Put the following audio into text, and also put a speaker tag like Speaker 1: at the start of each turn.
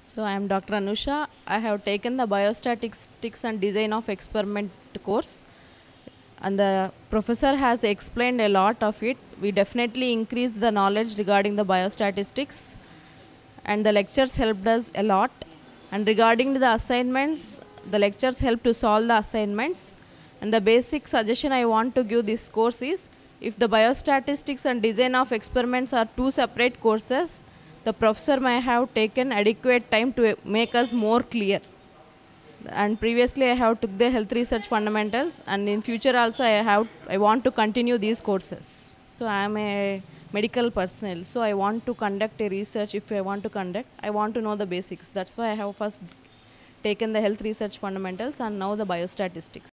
Speaker 1: So I am Dr. Anusha. I have taken the Biostatistics and Design of Experiment course, and the professor has explained a lot of it. We definitely increased the knowledge regarding the biostatistics, and the lectures helped us a lot. And regarding the assignments, the lectures help to solve the assignments. And the basic suggestion I want to give this course is, if the biostatistics and design of experiments are two separate courses, the professor may have taken adequate time to make us more clear. And previously I have took the health research fundamentals, and in future also I want to continue these courses. So I am a medical personnel, so I want to conduct a research. If I want to conduct, I want to know the basics. That's why I have first taken the health research fundamentals and now the biostatistics.